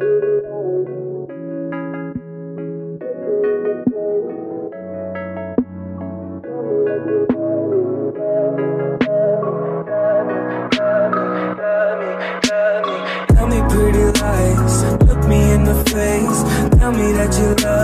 Tell me pretty lies, look me in the face. Tell me that you love